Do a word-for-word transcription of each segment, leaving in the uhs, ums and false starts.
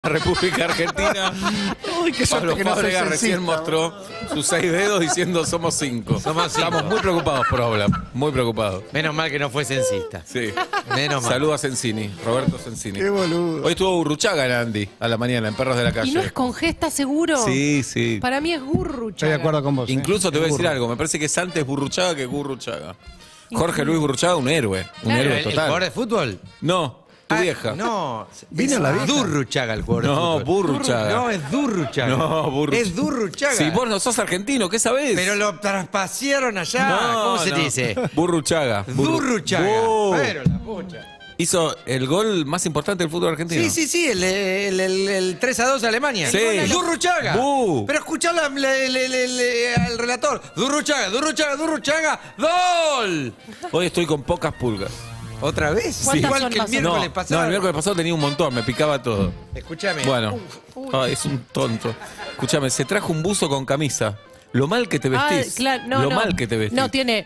República Argentina. Uy, qué Pablo suerte que no Fábrega soy recién censista. mostró sus seis dedos diciendo somos cinco. Somos cinco. Estamos muy preocupados por Obla, muy preocupados. Menos mal que no fue censista. Sí. Menos mal. Saludos a Cencini, Roberto Cencini. Qué boludo. Hoy estuvo Burruchaga en Andy, a la mañana, en Perros de la Calle. ¿Y no es con gesta seguro? Sí, sí. Para mí es Gurruchaga. Estoy de acuerdo con vos. ¿eh? Incluso te voy a Es decir burro. algo, me parece que es antes Burruchaga que Gurruchaga. Jorge Luis Burruchaga, un héroe, un Claro, héroe ¿El, el total. jugador de fútbol? No, tu Ah, vieja. No. Vino es la vieja. Durruchaga el jugador No, de fútbol. Burruchaga. No, es Durruchaga. No, Burruchaga. Es Durruchaga. Si vos no sos argentino, ¿qué sabés? Pero lo traspasaron allá. No, ¿Cómo se no. dice? Burruchaga. Burru- Durruchaga. Bu. Pero la pucha. Hizo el gol más importante del fútbol argentino. Sí, sí, sí, el, el, el, el tres a dos de Alemania. Sí. Durruchaga. Bu. Pero escuchá la- la- la- la- la- al relator. Durruchaga, Durruchaga, Durruchaga. ¡Gol! Hoy estoy con pocas pulgas. ¿Otra vez? ¿Cuántas Igual son que el más o menos? miércoles no, pasado. no, el miércoles pasado tenía un montón, me picaba todo. Escúchame. Bueno, Ay, es un tonto. Escúchame, se trajo un buzo con camisa. Lo mal que te Ah, vestís. claro, no, Lo no. mal que te vestís. No, tiene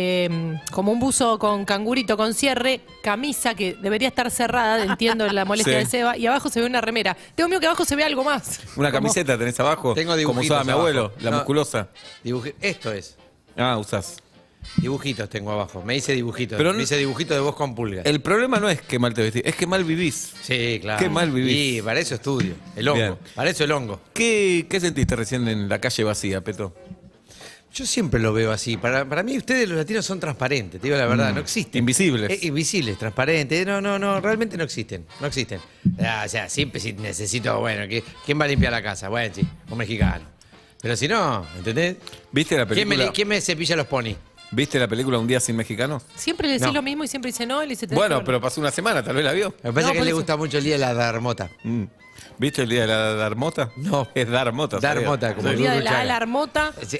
eh, como un buzo con cangurito, con cierre, camisa que debería estar cerrada, entiendo la molestia Sí. de Seba, y abajo se ve una remera. Tengo miedo que abajo se vea algo más. Una Como- camiseta tenés abajo. Tengo como dibujitos usaba mi abajo. abuelo, la No. musculosa. Dibuji- Esto es. Ah, usás. Dibujitos tengo abajo. Me hice dibujitos. Pero Me no- hice dibujitos de vos con pulgas. El problema no es que mal te vestís, es que mal vivís. Sí, claro. Qué mal vivís. Y para eso estudio. El hongo. Bien. Para eso el hongo. ¿Qué, ¿Qué sentiste recién en la calle vacía, Peto? Yo siempre lo veo así. Para, para mí ustedes los latinos son transparentes, te digo la verdad, Mm. no existen. Invisibles. Eh, invisibles, transparentes. No, no, no, realmente no existen. No existen. Ah, o sea, siempre si necesito, bueno, ¿qué- ¿quién va a limpiar la casa? Bueno, sí, un mexicano. Pero si no, ¿entendés? ¿Viste la ¿Quién me, película? li- quién me cepilla los ponis? ¿Viste la película Un día sin mexicanos? Siempre le decís No. lo mismo y siempre dice no, y le dice tenés Bueno, que pero pasó una semana, tal vez la vio. Me parece No, que a por él le eso. gusta mucho el día de la darmota. Mm. ¿Viste el día de la Darmota? No. Es Darmota. ¿sabías? Darmota, como el el día de la Durruchaga. alarmota. Sí. ¡Pe,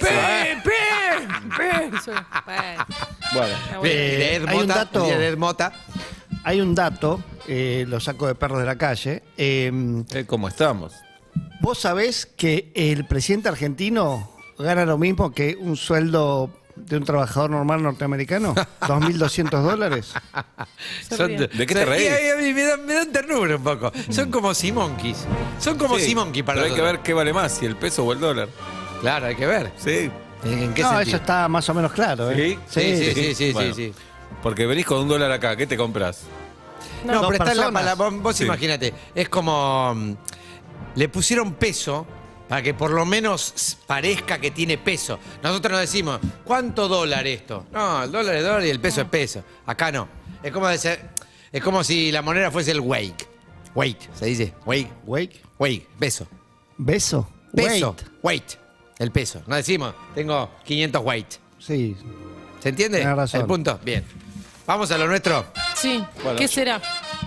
pe, pe! Eso, bueno, Bueno. está bueno. De, de Ed hay un Mota, dato- el día de Ed Mota. Hay un dato, eh, lo saco de Perros de la Calle. Eh, Eh, ¿Cómo estamos? ¿Vos sabés que el presidente argentino gana lo mismo que un sueldo de un trabajador normal norteamericano? ¿dos mil doscientos dólares? Se Son ríe. ¿De qué te son- reís? y a mí me dan, me dan ternura un poco. Son como Simonkeys. Son como Sí, Simonkeys para pero hay que nosotros. ver qué vale más, si el peso o el dólar. Claro, hay que ver. Sí. ¿En, en qué No, sentido? eso está más o menos claro. ¿eh? Sí, sí, sí, sí, Bueno, sí, sí. Porque venís con un dólar acá, ¿qué te compras? No, Dos pero está en la personas. palabra. Vos Sí. imagínate, es como. mm, Le pusieron peso para que por lo menos s- parezca que tiene peso. Nosotros nos decimos, ¿cuánto dólar esto? No, el dólar es dólar y el peso es peso. Acá no. Es como, de ser- es como si la moneda fuese el weight. Weight, se dice. Weight. Wake. Weight, peso. ¿Beso? Peso. Wait. Weight. El peso. No decimos, tengo quinientos weight. Sí. ¿Se entiende? Tenés razón. El punto. Bien. Vamos a lo nuestro. Sí, Bueno, ¿qué yo- será?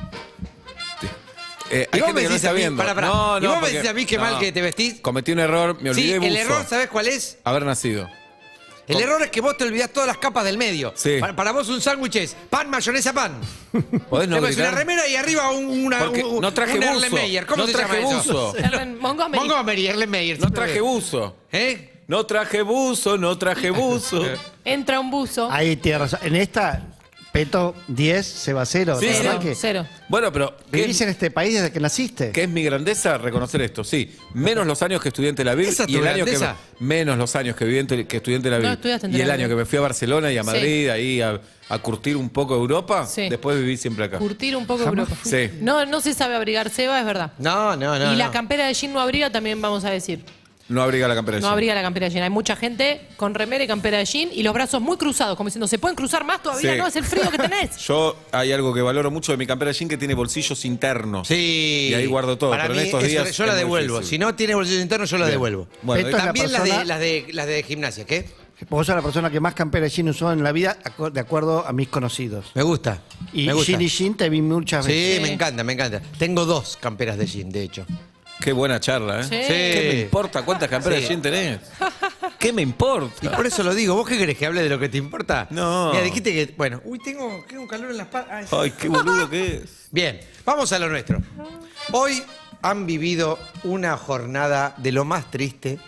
Eh, Y hay vos gente me que no decís está a mí, viendo. pará, pará. No, Y no, vos me porque- decís a mí qué mal no. que te vestís. Cometí un error, me Sí, olvidé el buzo. error, ¿sabes cuál es? Haber nacido. El ¿Cómo? error es que vos te olvidás todas las capas del medio. Sí. Para, para vos un sándwich es pan, mayonesa, pan. ¿Podés no Te pones una gritar? remera y arriba un, una, Porque un, no traje un buzo. Erlenmeyer. ¿Cómo No se traje llama eso? buzo. Erlen- Montgomery. Montgomery, Erlenmeyer. No traje buzo. ¿Eh? No traje buzo, no traje buzo. Entra un buzo. Ahí tiene razón. En esta, Peto, diez, Seba cero. Sí, La sí. verdad Cero, que cero. Bueno, pero ¿qué, vivís en este país desde que naciste. qué es mi grandeza? Reconocer esto, sí. Menos los años que estudié en Tel Aviv ¿Esa es y tu el año que grandeza? menos los años que viví en Tel- que estudié en Tel Aviv No estudiaste en y Tel el Aviv. año que me fui a Barcelona y a Sí. Madrid ahí a, a curtir un poco Europa, Sí. después viví siempre acá. Curtir un poco Jamás. Europa. Sí. No, no se sabe abrigar, Seba, es verdad. No, no, no. y la no. campera de jean no abriga, también vamos a decir. No abriga la campera de No jean. abriga la campera de jean. Hay mucha gente con remera y campera de jean y los brazos muy cruzados, como diciendo, ¿se pueden cruzar más todavía? Sí. No, es el frío que tenés. Yo hay algo que valoro mucho de mi campera de jean que tiene bolsillos internos. Sí. Y ahí guardo todo, Para pero en mí estos eso- días yo la es muy devuelvo. difícil. Si no tiene bolsillos internos, yo la Bien. devuelvo. Bueno, Esto es la También las de, persona- las, de, las de gimnasia, ¿qué? Vos sos la persona que más campera de jean usó en la vida, acu- de acuerdo a mis conocidos. Me gusta. Y me gusta. jean y jean te vi muchas Sí, veces. me encanta, me encanta. Tengo dos camperas de jean, de hecho. Qué buena charla, ¿eh? Sí. ¿Qué me importa cuántas camperas Sí. de jean tenés? ¿Qué me importa? Y por eso lo digo, ¿vos qué querés que hable de lo que te importa? No. Mira, dijiste que. Bueno, uy, tengo, tengo un calor en las patas. Ay, qué boludo que es. Bien, vamos a lo nuestro. Hoy han vivido una jornada de lo más triste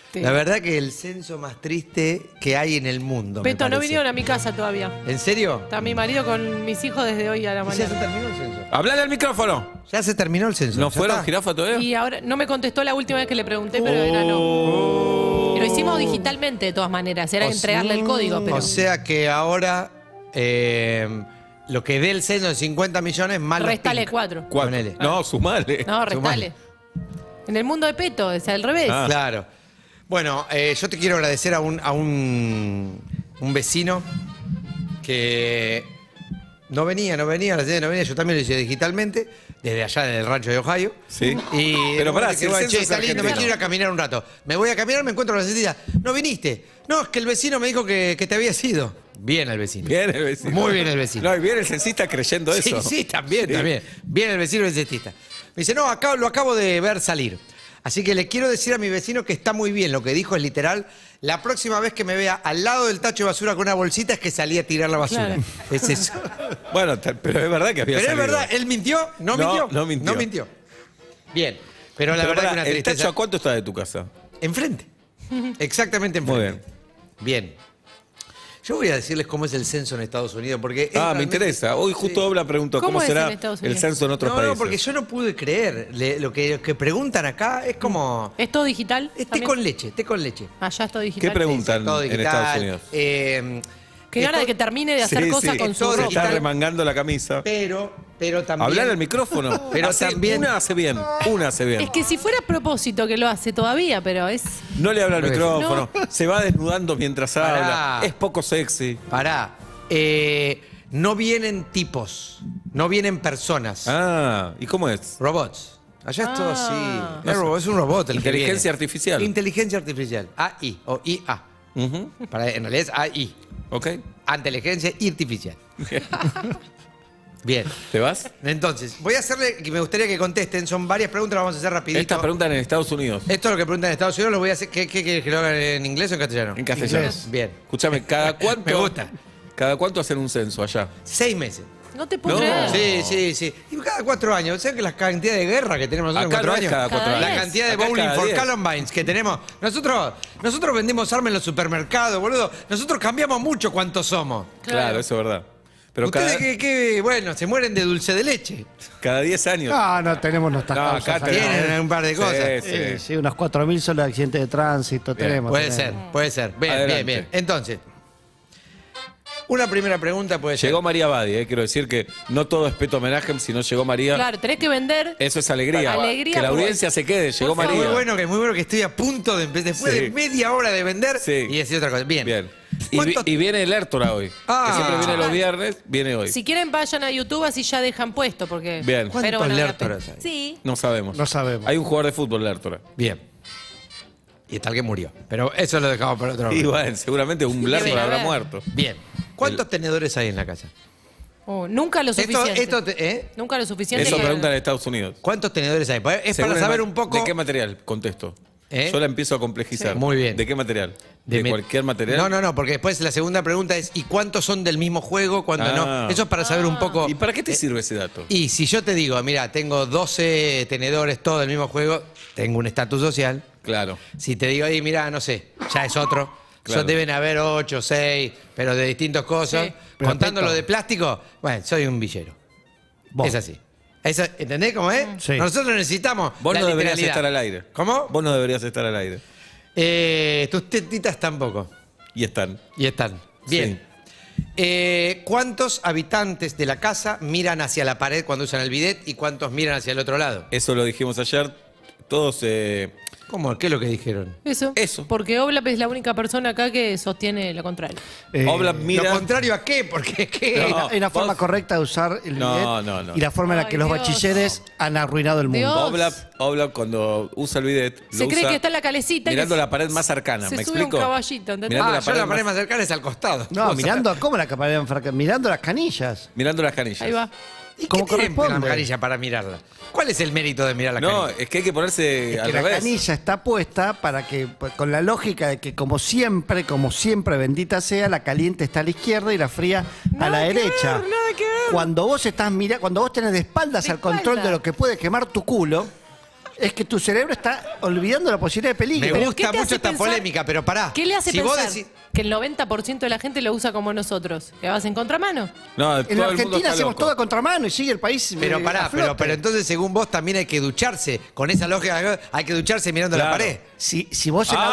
Sí. La verdad que el censo más triste que hay en el mundo. me Peto, no parece. vinieron a mi casa todavía. ¿En serio? Está mi marido con mis hijos desde hoy a la ¿Ya se mañana. terminó el censo? ¡Hablale al micrófono! Ya se terminó el censo. ¿No ¿Ya fueron está? jirafa todavía? Y ahora no me contestó la última vez que le pregunté, pero era no. Oh. Lo hicimos digitalmente de todas maneras, era O entregarle el código, pero O sea que ahora eh, lo que dé el censo de cincuenta millones más los restale pink. cuatro. Cuatro. Ponele. No, sumale. No, restale. En el mundo de Peto, es al revés. Ah. Claro. Bueno, eh, yo te quiero agradecer a un, a un, un vecino que no venía, no venía, la señora no venía, yo también lo hice digitalmente, desde allá en el rancho de Ohio. Sí. Y Pero pará, que, si el bueno, censo che, es está lindo, me argentino. quiero ir a caminar un rato. Me voy a caminar, me encuentro con la cestilla. No viniste. No, es que el vecino me dijo que, que te había ido. Bien el vecino. Bien el vecino. Muy bien el vecino. No, y bien el censista creyendo Sí, eso. sí, también, Sí. también. Bien el vecino cestista. Me dice, no, acá lo acabo de ver salir. Así que le quiero decir a mi vecino que está muy bien. Lo que dijo es literal. La próxima vez que me vea al lado del tacho de basura con una bolsita es que salí a tirar la basura. Claro. Es eso. Bueno, ta- pero es verdad que había Pero es salido. verdad, él mintió. ¿No, No, mintió? no mintió. No mintió. Bien. Pero la Pero verdad pará, que una ¿el tristeza. tacho a cuánto está de tu casa? Enfrente. Exactamente Muy enfrente. Bien. Yo voy a decirles cómo es el censo en Estados Unidos, porque... es Ah, me realmente- interesa. Hoy justo Sí. Obla preguntó ¿Cómo cómo, es será en Estados el Unidos? censo en otros No, países. no, porque yo no pude creer. Le- lo, que, lo que preguntan acá es como... ¿Es todo digital? Es té también? con leche, té con leche. Allá es todo digital. ¿Qué preguntan Todo en digital. Estados Unidos? Eh, Qué gana de que termine de hacer Sí, cosas sí. con Es su todo Se ropa. está digital. remangando la camisa. Pero, pero también... Hablar al micrófono. Pero Hace- también- Una hace bien. Una hace bien. Es que si fuera a propósito que lo hace todavía, pero es... No le habla al Pero es- micrófono. Se va desnudando mientras Pará. habla. Es poco sexy. Pará. Eh, no vienen tipos, no vienen personas. Ah, ¿y cómo es? Robots. Allá es todo Ah. así. Es, robot, es un robot el que Inteligencia viene. artificial. Inteligencia artificial. A I o I A. Ujú. Para, en realidad es A I. ¿Ok? Inteligencia artificial. Bien. ¿Te vas? Entonces, voy a hacerle que me gustaría que contesten. Son varias preguntas, las vamos a hacer rapidito. Estas preguntan en Estados Unidos. Esto es lo que preguntan en Estados Unidos. Lo voy a hacer. ¿Qué qué quieres que lo hagan en inglés o en castellano? En castellano. Inglés. Bien. Escúchame, ¿cada cuánto? Me gusta. ¿Cada cuánto hacen un censo allá? Seis meses. No te puedo No. creer. Sí, sí, sí. Y cada cuatro años. ¿Saben que la cantidad de guerra que tenemos nosotros Acá en no cuatro es años? cada cuatro Cada años. La diez. cantidad de Acá es bowling cada for diez. Columbines que tenemos. Nosotros, nosotros vendemos armas en los supermercados, boludo. Nosotros cambiamos mucho cuántos somos. Claro, Claro. eso es verdad. Pero Ustedes cada, que, que, bueno, se mueren de dulce de leche. cada diez años. No, no tenemos nuestras No, causas. acá acá. tenemos- Tienen un par de cosas. Sí, Sí, sí. sí, unos cuatro mil solo de accidentes de tránsito Bien. tenemos. Puede ser, tenemos. puede ser. Bien, Adelante. bien, bien. Entonces, una primera pregunta puede ser. Llegó María Badi, eh, quiero decir que no todo es Peto Homenaje, sino llegó María. Claro, tenés que vender. Eso es alegría. Alegría, que la porque- audiencia se quede, llegó Por Es María. muy bueno que muy bueno que estoy a punto de empezar. Después Sí. de media hora de vender Sí. y decir otra cosa. Bien. Bien. Y, vi- ¿Cuánto- y viene el Lertora hoy. Ah. Que siempre viene los viernes, viene hoy. Si quieren, vayan a YouTube, así ya dejan puesto, porque... Bien. ¿Cuántos Pero bueno, Lertoras hay? Sí. No sabemos. No sabemos. Hay un jugador de fútbol, Lertora. Bien. Y tal que murió. Pero eso lo dejamos para otro Y momento. bueno, seguramente un debe Lertora habrá haber. muerto. Bien. ¿Cuántos tenedores hay en la casa? Oh, nunca lo Esto, suficiente. esto te- ¿eh? Nunca lo suficiente. Eso que- preguntan en Estados Unidos. ¿Cuántos tenedores hay? Pues Es Según para el saber ma- un poco. ¿De qué material? Contesto. ¿Eh? Yo la empiezo a complejizar. Sí. Muy bien. ¿De qué material? ¿De, me- cualquier material? No, no, no, porque después la segunda pregunta es: ¿y cuántos son del mismo juego? ¿Cuántos Ah. no? Eso es para saber un poco. ¿Y para qué te eh, sirve ese dato? Y si yo te digo, mira, tengo doce tenedores, todos del mismo juego, tengo un estatus social. Claro. Si te digo, ahí, mira, no sé, ya es otro. Claro. Son- deben haber ocho, seis, pero de distintas cosas. Sí. Pero, Contando Peto. lo de plástico, bueno, soy un villero. Vos. Es así. Eso, ¿entendés cómo es? Sí. Nosotros necesitamos. Vos la no deberías literalidad. estar al aire. ¿Cómo? Vos no deberías estar al aire. Eh, tus tetitas tampoco. Y están. Y están. Bien. Eh, ¿Cuántos habitantes de la casa miran hacia la pared cuando usan el bidet y cuántos miran hacia el otro lado? Eso lo dijimos ayer. Todos. eh, ¿Cómo? ¿Qué es lo que dijeron? Eso. Eso. Porque Oblap es la única persona acá que sostiene lo contrario. Eh, Oblap mira. ¿Lo contrario a qué? Porque ¿qué? No. Hay una- hay una forma vos- correcta de usar el No, bidet no, no. y la forma en la Ay, que los Dios. bachilleres han arruinado el mundo. Dios. Oblap, Oblap cuando usa el bidet. Se lo cree usa que está en la calecita y Mirando que la pared más cercana. se ¿Me sube explico? un caballito, ¿entendés? Mirando Ah, la yo pared la pared más- más cercana es al costado. No, Vos mirando, ¿cómo la pared enfracada? Mirando las canillas. Mirando las canillas. Ahí va. sacás. ¿Y como qué tiene corresponde. la mascarilla para mirarla? ¿Cuál es el mérito de mirar la No, canilla? es que hay que ponerse Es al que la revés. canilla está puesta para que, pues, con la lógica de que como siempre, como siempre, bendita sea, la caliente está a la izquierda y la fría a la Nada que derecha. ver, nada que ver. Cuando vos estás mirando, cuando vos tenés de espaldas De al control espalda. de lo que puede quemar tu culo, Es que tu cerebro está olvidando la posibilidad de peligro. Me ¿Pero gusta qué te mucho hace esta pensar- polémica, pero pará. ¿Qué le hace si vos pensar decís- que el noventa por ciento de la gente lo usa como nosotros? ¿Que vas en contramano? No, En todo el mundo Argentina está hacemos loco. todo a contramano y sigue el país. Pero eh, pará, a flote. pero, pero entonces según vos también hay que ducharse. Con esa lógica hay que ducharse mirando la Claro. pared. Si, si vos en la ducha,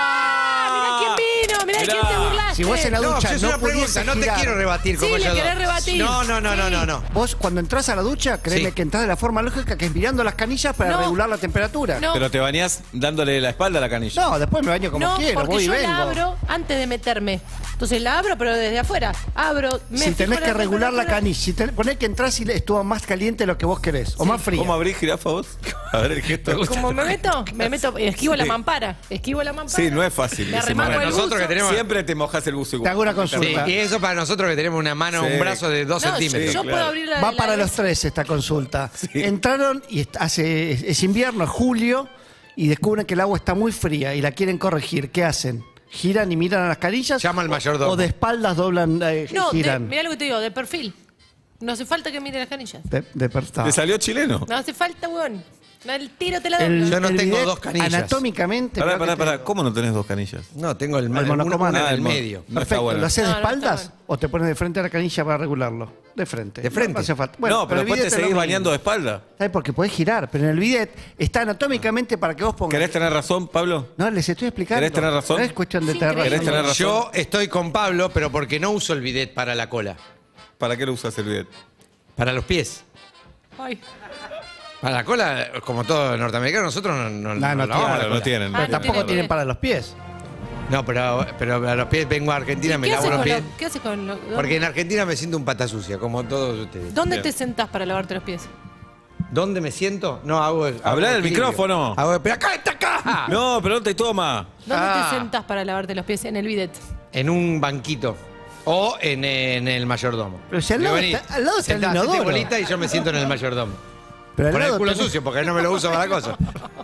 ¡Ah! ¡Mira quién vino! ¡Mira Mirá. quién te burlaste! si vos en la No, ducha yo es no una pregunta, pudiese no te girar, quiero rebatir Sí, como le ellos querés dos. rebatir. No, no, no, no, no, no. Vos cuando entras a la ducha, créeme Sí. que entras de la forma lógica que es mirando las canillas para No. regular la temperatura. No. Pero te bañás dándole la espalda a la canilla. No, después me baño como no, quiero, porque voy y yo vengo. la abro antes de meterme. Entonces la abro, pero desde afuera. Abro, me Si fijo tenés la que regular la temperatura. canilla, si tenés, ponés que entras y estuvo más caliente de lo que vos querés, o más fría. ¿Cómo abrís, jirafa, vos? A ver el gesto. ¿Cómo me meto? Me meto, esquivo la mampara. Esquivo la mampara. Sí, no es fácil. Me ese arremango momento. el Nosotros buzo. que tenemos- Siempre te mojas el buzo Te igual. hago una Sí, consulta. y eso para nosotros que tenemos una mano, Sí. un brazo de dos No, centímetros. yo claro. puedo abrir la Va la- para la- los tres esta consulta. Entraron y est- hace, es, es invierno, es julio, y descubren que el agua está muy fría y la quieren corregir. ¿Qué hacen? ¿Giran y miran a las canillas? Llama al o- mayordomo. ¿O de espaldas doblan, eh, No, de, giran? mirá lo que te digo, de perfil. No hace falta que mire las canillas. De, de per- está. ¿Te salió chileno? No hace falta, weón. El tiro te la El- doblo. Yo no el tengo bidet, dos canillas. Anatómicamente. Pará, mirá pará, que te pará. digo. ¿Cómo no tenés dos canillas? No, tengo el, El una- monocomando. una en Ah, el el mon- medio. No está Perfecto. bueno. ¿Lo haces No, de no está espaldas bueno. o te pones de frente a la canilla para regularlo? De frente. De frente. No hace falta. no, pero el después te bidet es lo seguís mismo. bañando de espalda. ¿Sabes? Porque podés girar, pero en el bidet está anatómicamente para que vos pongas. ¿Querés tener razón, Pablo? No, les estoy explicando. ¿Querés tener razón? No es cuestión de Sí, tener increíble. razón. ¿Querés tener razón? Yo estoy con Pablo, pero porque no uso el bidet para la cola. ¿Para qué lo usas el bidet? Para los pies. Ay. Para la cola, como todo norteamericano, nosotros no, no, No, no lavamos tiene, la no cola. tienen. Pero Ah, no tampoco tiene- tienen para los pies. No, pero, pero a los pies vengo a Argentina, me ¿Qué lavo haces los con, pies. lo- ¿Qué haces con lo- dónde- Porque en Argentina me siento un pata sucia, como todos ustedes. ¿Dónde Bien. te sentás para lavarte los pies? ¿Dónde me siento? No, hago. hago Hablar del equilibrio. micrófono. Hago, pero acá está acá. No, pero no te toma. ¿Dónde Ah. te sentás para lavarte los pies? En el bidet. En un banquito. O en, en el mayordomo. Pero si al lado Vení, está- al lado está el sentá, hacete inodoro. bolita y yo me siento en el mayordomo. Pero al Con el lado culo tenés- sucio, porque no me lo uso para la cosa.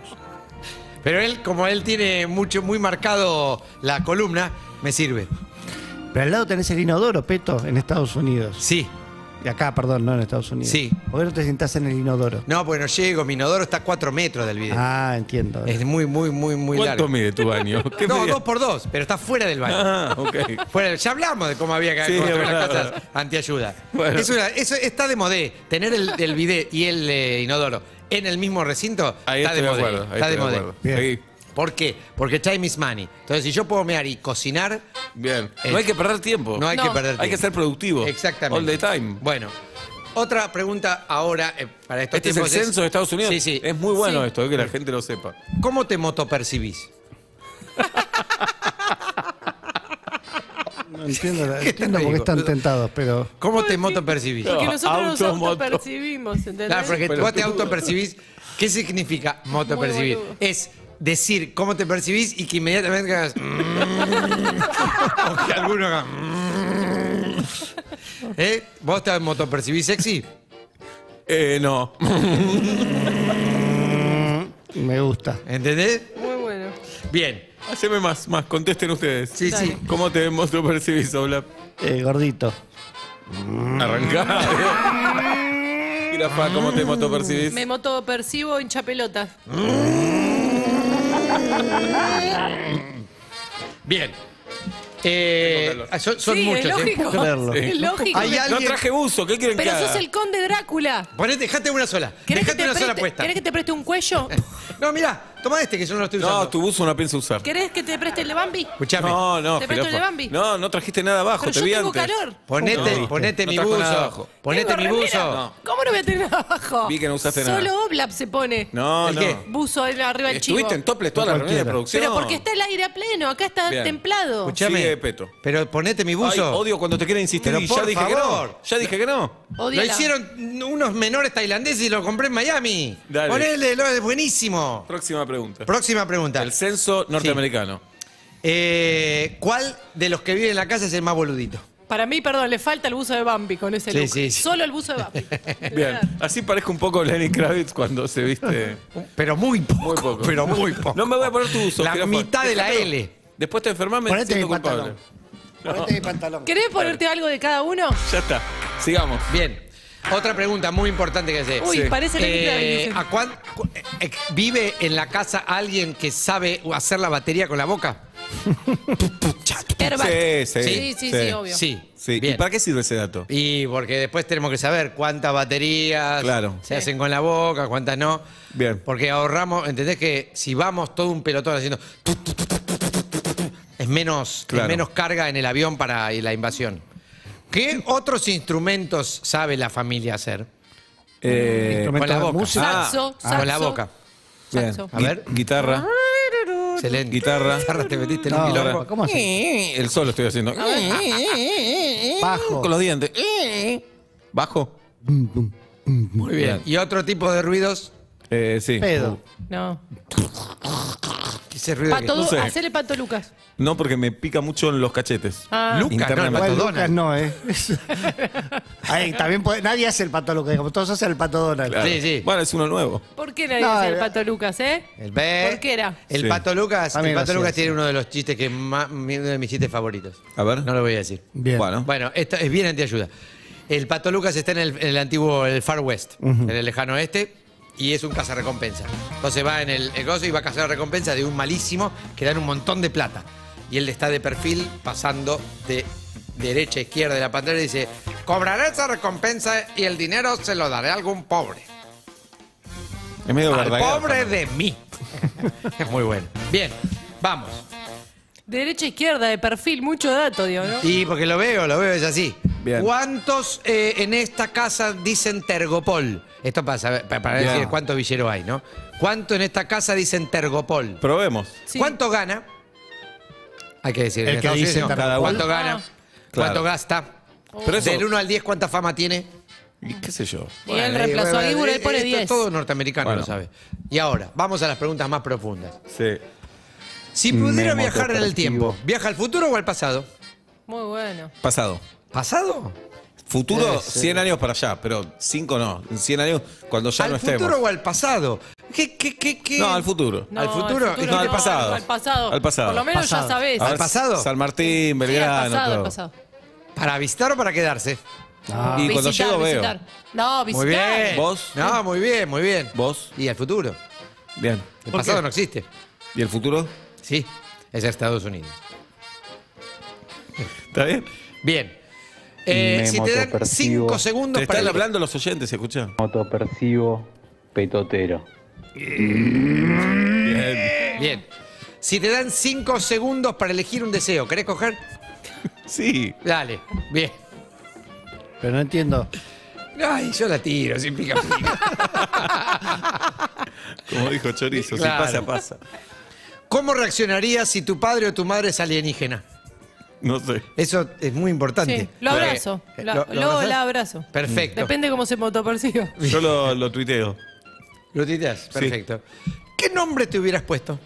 Pero él, como él tiene mucho, muy marcado la columna, me sirve. Pero al lado tenés el inodoro, Peto, en Estados Unidos. Sí. Y acá, perdón, no en Estados Unidos. Sí. ¿Por qué no te sentás en el inodoro? No, porque no llego, mi inodoro está a cuatro metros del video. Ah, entiendo. Es muy, muy, muy, muy ¿Cuánto largo. mide tu baño? ¿Qué No, medía? dos por dos, pero está fuera del baño. Ah, ok. Fuera del- ya hablamos de cómo había que Sí, construir es las verdad, casas antiayuda. Bueno. Eso, era- eso está de modé. Tener el, el bidet y el eh, inodoro en el mismo recinto Ahí está estoy de de modé. acuerdo. Ahí Está de estoy de modé. acuerdo. Bien. Seguí. ¿Por qué? Porque time is money. Entonces, si yo puedo mear y cocinar, Bien. Eh, No hay que perder tiempo. no hay No. que perder tiempo. Hay que ser productivo. Exactamente. All the time. Bueno, otra pregunta ahora eh, para estos Este es el tiempos censo de Estados Unidos. Sí, sí. Es muy bueno Sí. esto, eh, que la gente lo sepa. ¿Cómo te motopercibís? No entiendo, la- ¿Qué te entiendo por qué digo? están tentados, pero. ¿Cómo te motopercibís? Porque No, nosotros nos auto, moto. autopercibimos, ¿entendés? Claro, porque Pero vos te tú- autopercibís. ¿Qué significa motopercibir? boludo. Es decir cómo te percibís y que inmediatamente hagas. o que alguno haga. ¿Eh? ¿Vos te motopercibís sexy? Eh, no. Me gusta. ¿Entendés? Muy bueno. Bien. Haceme más, más. Contesten ustedes. Sí, Dale. sí. ¿Cómo te motopercibís, Oblap? Eh, gordito. Arrancá. Jirafa, ¿cómo te motopercibís? Me motopercibo hincha pelota. Bien. Eh, son son Sí, muchos. es ¿eh? lógico. creerlo. Es lógico. Hay que- alguien- No traje buzo, ¿qué quieren que Pero haga? sos el conde Drácula. Ponete, dejate una sola. ¿Querés que, Dejate te una sola preste, puesta. ¿Querés que te preste un cuello? No, mirá, toma este que yo no lo estoy usando. No, tu buzo no pienso usar. ¿Querés que te preste el de Bambi? Escuchame. No, no, ¿Te presto el de jirafa. Bambi? No, no trajiste nada abajo, Pero te yo vi tengo antes. calor. Ponete, No, ponete no mi trajo nada buzo. abajo. Ponete Tengo mi remera. buzo. ¿Cómo no voy a tener abajo? Vi que no usaste nada. Solo Oblap se pone. No, ¿El no. qué? Buzo ahí arriba del chivo. Estuviste en topless toda la reunión de Cualquiera. producción. Pero porque está el aire a pleno, acá está Bien. templado. Escuchame. Sigue, Peto. Pero ponete mi Ay, buzo. odio cuando te quieren insistir Pero y por ya dije que favor. no. Ya dije que no. Lo Odiala. hicieron unos menores tailandeses y lo compré en Miami. Dale. Ponele, lo es buenísimo. Próxima pregunta. Próxima pregunta. El censo norteamericano. Eh, ¿Cuál de los que viven en la casa es el más boludito? Para mí, perdón, le falta el buzo de Bambi con ese Sí, look. sí, sí. Solo el buzo de Bambi. De Bien. verdad. Así parezco un poco Lenny Kravitz cuando se viste. Pero muy poco. Muy poco. Pero muy poco. No me voy a poner tu buzo. La jirafa. mitad de la Déjatelo. L. Después te enfermas, me Ponete mi siento culpable. pantalón. Ponete mi pantalón. ¿Querés ponerte algo de cada uno? Ya está. Sigamos. Bien. Otra pregunta muy importante que hacer. Uy, Sí. parece que Eh, ¿a cuán- cu- eh, ¿Vive en la casa alguien que sabe hacer la batería con la boca? Airbag. Sí, sí. Sí, sí, sí, obvio. Sí. Sí. ¿Y Bien. para qué sirve ese dato? Y porque después tenemos que saber cuántas baterías Claro. se Sí. hacen con la boca, cuántas no. Bien. Porque ahorramos, ¿entendés que si vamos todo un pelotón haciendo tu, tu, tu, tu, tu, tu, tu, tu, es menos, Claro. es menos carga en el avión para la invasión? ¿Qué otros instrumentos sabe la familia hacer? Eh, Instrumento con la de boca. música. Saxo, Ah, con la saxo. boca. bien. Saxo. A ver. Gui- Guitarra. Excelente. Guitarra. Guitarra, te metiste en un No, quilombo. ¿cómo así? El solo estoy haciendo. Bajo. Con los dientes. Bajo. Muy bien. ¿Y otro tipo de ruidos? Eh, sí. Pedo. No. Ese ruido Pato, No sé. hacele pato Lucas. No, porque me pica mucho en los cachetes. Ah. Lucas, no, el Internamente. Pato Igual Donald. Lucas no, ¿eh? Ahí, también puede- nadie hace el pato Lucas, como todos hacen el pato Donald. Claro. Sí, sí. Bueno, es uno nuevo. ¿Por qué nadie No, dice el eh, pato Lucas, eh? El B. ¿Por qué era? El Sí. Pato Lucas, También el Pato lo Lucas hacía, tiene sí. uno de los chistes que más, uno de mis chistes favoritos. A ver. No lo voy a decir. Bien. Bueno. Bueno, esta es bien antiayuda. El Pato Lucas está en el, en el antiguo, el Far West, en el lejano oeste, y es un cazarrecompensa. Entonces va en el, el gozo y va a cazar recompensa de un malísimo que dan un montón de plata. Y él está de perfil pasando de derecha a izquierda de la pantalla y dice: cobraré esa recompensa y el dinero se lo daré a algún pobre. Es medio Al Verdaguer pobre también. de mí. Es muy bueno. Bien, vamos. Derecha, izquierda, de perfil, mucho dato, digo, ¿no? Y porque lo veo, lo veo, es así. Bien. ¿Cuántos eh, en esta casa dicen Tergopol? Esto para, saber- para para Bien. decir cuántos villeros hay, ¿no? ¿Cuánto en esta casa dicen Tergopol? Probemos. Sí. ¿Cuánto gana? Hay que decir. El en que Estados dice Unidos, Tergopol. cada ¿Cuánto gana? Ah. ¿Cuánto Claro. gasta? Pero eso. Del uno al diez, ¿cuánta fama tiene? ¿Y ¿Qué sé yo? Y él reemplazó a Libur, él pone esto diez. Todo norteamericano Bueno. lo sabe. Y ahora, vamos a las preguntas más profundas. Sí. Si pudiera Memo viajar en el corporativo. tiempo, ¿viaja al futuro o al pasado? Muy bueno. Pasado. ¿Pasado? Futuro, Debe ser. cien años para allá, pero cinco no. En cien años, cuando ya ¿Al no estemos. futuro o al pasado? ¿Qué, qué, qué, qué? No, al futuro. No, ¿Al futuro? el No, al pasado. Al pasado. Al pasado. Por lo menos Pasado. ya sabés. A ¿Al ver, pasado? San Martín, Sí, al Belgrano, pasado, al todo. pasado. ¿Para visitar o para quedarse? Ah, Y cuando Visitar, llego veo. visitar. No, visitar. Muy bien. ¿Vos? No, muy bien, muy bien. ¿Vos? ¿Y al futuro? Bien. El pasado no existe. ¿Y el futuro? Sí, es Estados Unidos. ¿Está bien? Bien. Eh, Me si te dan motopercibo. cinco segundos Te para están elegir- hablando los oyentes, escucha. Motopercibo petotero. Bien. Bien. Si te dan cinco segundos para elegir un deseo, ¿querés coger? Sí. Dale. Bien. pero no entiendo. Ay, yo la tiro, sin pica pica. Como dijo Chorizo, Claro. si pasa, pasa. ¿Cómo reaccionarías si tu padre o tu madre es alienígena? No sé. Eso es muy importante. Sí, lo abrazo. Eh, La- ¿lo- lo Luego abrazás? la abrazo. Perfecto. Depende cómo se motoperciba. Yo lo, lo tuiteo. ¿Lo tuiteas? Sí. Perfecto. ¿Qué nombre te hubieras puesto?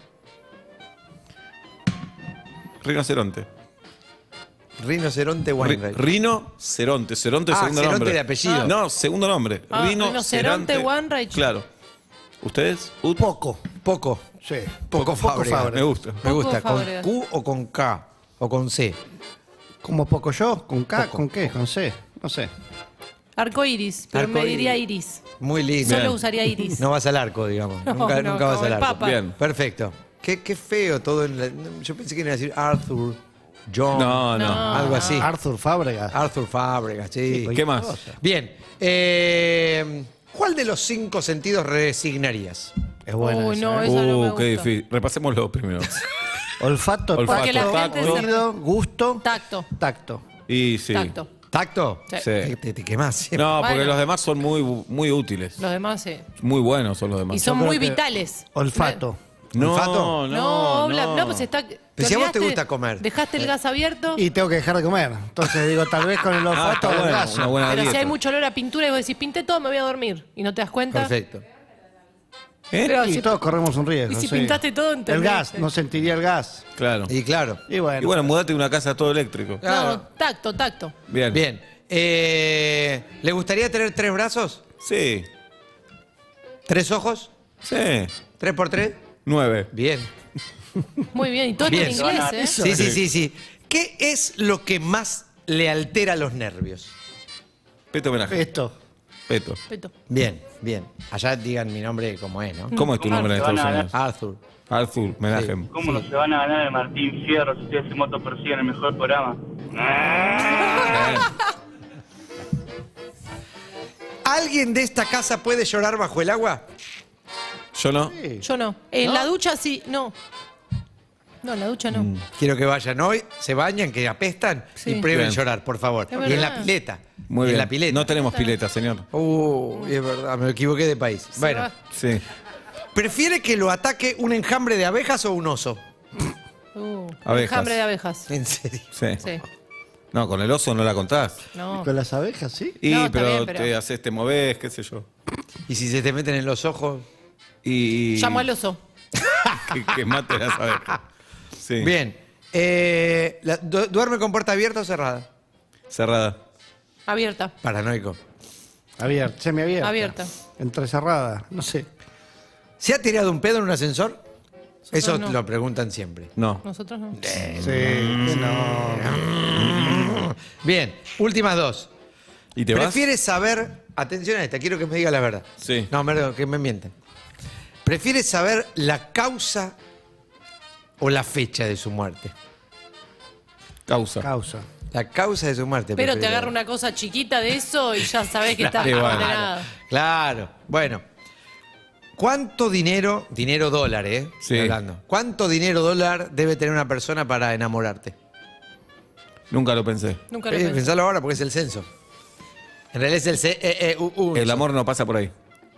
Rinoceronte. Rinoceronte Ri- Wainwright. Rino Ceronte. Ceronte, Ah, segundo Ceronte nombre. de apellido. No, segundo nombre. Ah, Rino Rinoceronte Ceronte. Wainwright. Claro. ¿Ustedes? Ut- Poco. Poco. Sí. Poco Fábrega. Fábrega. Me gusta. Me Poco gusta. ¿Con Fábrega. Q o con K? ¿O con C? ¿Como poco yo? ¿Con K? Poco. ¿Con qué? ¿Con C? No sé. Arco iris, pero me Arcoíris. diría iris. Muy lindo. Solo usaría iris. No vas al arco, digamos. No, nunca no, nunca vas como al el arco. Papa. Bien. Perfecto. Qué, qué feo todo. En la- yo pensé que iba a decir Arthur, John. No, no. No. Algo así. Arthur Fábrega. Arthur Fábrega, sí. ¿Qué más? Bien. eh, ¿Cuál de los cinco sentidos resignarías? Es buena Uy, esa, no, ¿eh? esa no me Uh, qué gusta. difícil. Repasémoslo primero. Olfato, Olfato, Porque la tacto, gente se- oído, gusto, Tacto. tacto. Y sí. Tacto. ¿Tacto? Sí. Sí. Te, te, te quemás. No, porque Bueno. los demás son muy, muy útiles. Los demás, sí. Muy buenos son los demás. Y son creo muy que- vitales. Olfato. No, ¿Olfato? no, No, Bla- no. no, pues está. Pero si a vos te olvidaste- gusta comer. Dejaste el gas abierto. Y tengo que dejar de comer. Entonces digo, tal vez con el Ah, olfato está del bueno, gas. una buena Pero si dieta. hay mucho olor a pintura y vos decís, pinté todo, me voy a dormir. Y no te das cuenta. Perfecto. ¿Eh? Pero Y si- todos corremos un riesgo. y si sí. pintaste todo, El ¿entendés? gas, no sentiría el gas. Claro. Y claro. Y bueno. Y bueno, mudate de una casa todo eléctrico. Claro. No, tacto, tacto. Bien. Bien. Eh, ¿Le gustaría tener tres brazos? Sí. ¿Tres ojos? Sí. ¿Tres por tres? Nueve. Bien. Muy bien. Y todo esto en Bien. inglés, ¿eh? Sí, sí, sí, sí. ¿Qué es lo que más le altera los nervios? Peto homenaje. Esto. Peto. Peto. Bien, bien. Allá digan mi nombre como es, ¿no? ¿Cómo es tu nombre en se van Estados a Unidos? Arthur. Arthur Menachem. ¿Cómo no se van a ganar el Martín Fierro si ustedes se moto persiguen el mejor programa? ¿Alguien de esta casa puede llorar bajo el agua? Yo no. Yo no. En la ducha sí, no. No, en la ducha no. Mm. Quiero que vayan hoy, se bañan, que apestan Sí. y prueben Bien. llorar, por favor. Es Y en la verdad. pileta. Muy Y bien. En la pileta. No tenemos pileta, señor. Uh, es verdad, me equivoqué de país. Se bueno, va. Sí. ¿prefiere que lo ataque un enjambre de abejas o un oso? Uh, Abejas. enjambre de abejas. En serio. Sí. Sí. No, con el oso no la contás. No. Con las abejas, ¿sí? Y No, está pero, bien, pero- te haces, te movés, qué sé yo. Y si se te meten en los ojos. Y. Llamo al oso. que, que mate las abejas. Sí. Bien. Eh, la- du- ¿Duerme con puerta abierta o cerrada? Cerrada. Abierta. Paranoico. Abierta, semiabierta. Abierta. Entrecerrada, no sé. ¿Se ha tirado un pedo en un ascensor? Eso no. lo preguntan siempre. No. Nosotros no. Sí, no. Bien, últimas dos. ¿Y te vas? ¿Prefieres saber... Atención a esta, quiero que me diga la verdad. Sí. No, me- que me mienten. ¿Prefieres saber la causa o la fecha de su muerte? Causa. Causa. La causa de su muerte. Pero te preferiría. agarra una cosa chiquita de eso y ya sabés que estás Sí, bueno. condenado. Claro. Bueno. ¿Cuánto dinero, dinero dólar, eh? Sí. Estoy hablando. ¿Cuánto dinero dólar debe tener una persona para enamorarte? Nunca lo pensé. Nunca lo Eh, pensé. pensalo ahora porque es el censo. En realidad es el C E E U U. El amor no pasa por ahí.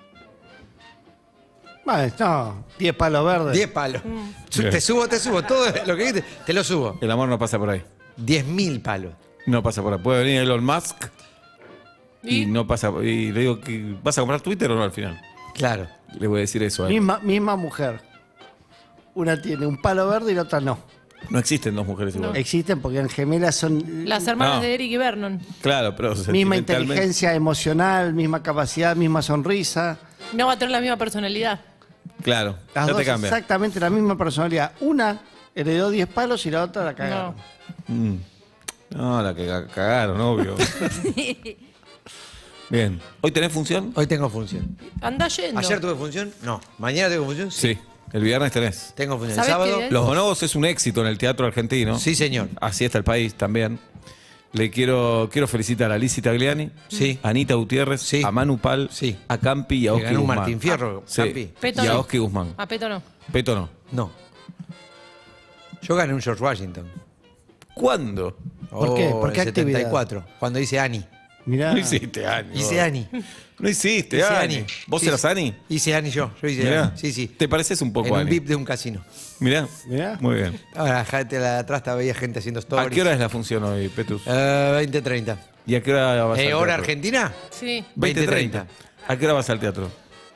Bueno, no, diez palos verdes. diez palos. Mm. Su- Bien. Te subo, te subo. Todo lo que dijiste, te lo subo. El amor no pasa por ahí. diez mil palos. No pasa por ahí. Puede venir Elon Musk y, ¿Y? no pasa. Y le digo, que ¿vas a comprar Twitter o no al final? Claro. Le voy a decir eso a él. Misma, misma mujer. Una tiene un palo verde y la otra no. No existen dos mujeres iguales. Existen porque en gemelas son Las hermanas No. de Eric y Vernon. Claro, pero misma sentimentalmente- inteligencia emocional, misma capacidad, misma sonrisa. No va a tener la misma personalidad. Claro, Las ya dos te cambia. exactamente la misma personalidad. Una heredó diez palos y la otra la cagaron. No. Mm. No, la que ca- cagaron, obvio. Bien. ¿Hoy tenés función? Hoy tengo función. Anda yendo. ¿Ayer tuve función? No. ¿Mañana tengo función? Sí. El viernes tenés. Tengo función. ¿El ¿Sabés sábado? qué? Los bonobos es un éxito en el teatro argentino. Sí, señor. Así está el país también. Le quiero, quiero felicitar a Lizzie Tagliani, Sí. a Anita Gutiérrez, Sí. a Manu Pal, Sí. a Campi y a Que Oski ganó un Guzmán. Martín Fierro, Sí. Campi. Peto Y a no. Oski Guzmán. A Peto no. Peto no. No. Yo gané un George Washington. ¿Cuándo? ¿Por qué? Oh, ¿Por qué en actividad? setenta y cuatro, cuando hice Annie. Mirá. No hiciste Ani. Hice vos. Annie. No hiciste Hice Ani. Annie. ¿Vos Sí, eras sí. Ani? Hice Annie yo. Yo hice Mirá. Annie. Sí, sí. Te pareces un poco En a un Ani. V I P de un casino. Mirá. Mirá. Muy bien. Ahora, gente de atrás había gente haciendo stories. ¿A qué hora es la función hoy, Petus? Eh, veinte treinta. ¿Y a qué hora vas al Eh, teatro? ¿Hora argentina? Sí. veinte treinta. ¿A qué hora vas al teatro?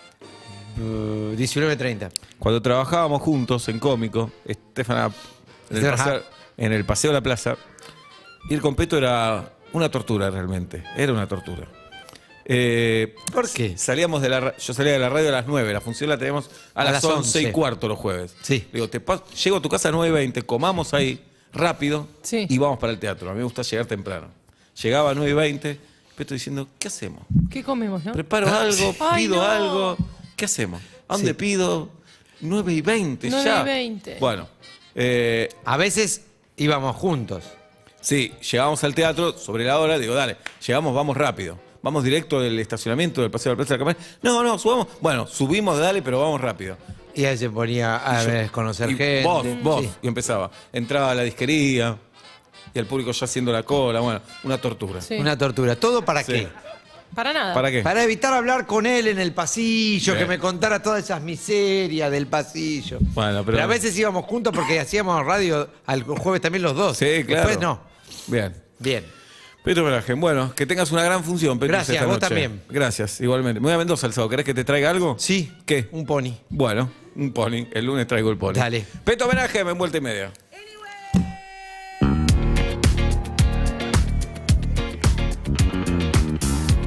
Uh, diecinueve treinta. Cuando trabajábamos juntos en cómico, Estefana, en el, Estefan paseo, Hart. en el paseo de la plaza, ir con Peto era una tortura realmente. Era una tortura. Eh, ¿Por qué? Salíamos de la ra- yo salía de la radio a las nueve, la función la tenemos a, A las las once y once. cuarto los jueves. Sí. Digo, te pas- llego a tu casa a nueve y veinte, comamos ahí rápido Sí. y vamos para el teatro. A mí me gusta llegar temprano. Llegaba a nueve y veinte, Peto diciendo, ¿qué hacemos? ¿Qué comemos, no? Preparo algo, Ay, pido no. algo. ¿Qué hacemos? ¿A dónde Sí. pido? nueve y veinte nueve ya. y veinte. Bueno, eh, A veces íbamos juntos. sí, llegamos al teatro sobre la hora, digo, dale, llegamos, vamos rápido. Vamos directo del estacionamiento del Paseo de la Plaza de la Campaña. No, no, subamos. Bueno, subimos, dale, pero vamos rápido. Y ahí se ponía a Y yo- ver, conocer y gente. Vos, vos. Sí. Y empezaba. Entraba a la disquería y el público ya haciendo la cola. Bueno, una tortura. Sí. Una tortura. ¿Todo para Sí. qué? Para nada. ¿Para qué? Para evitar hablar con él en el pasillo, Bien. que me contara todas esas miserias del pasillo. Bueno, pero- a veces íbamos juntos porque hacíamos radio al jueves también los dos. Sí, claro. Después no. Bien. Bien. Pedro Berajen, bueno, que tengas una gran función, Petus, Gracias, esta vos noche. también. Gracias, igualmente. Me voy a Mendoza el sábado. ¿Querés que te traiga algo? Sí. ¿Qué? Un pony. Bueno, un pony. El lunes traigo el pony. Dale. Peto Berajen, en vuelta y media.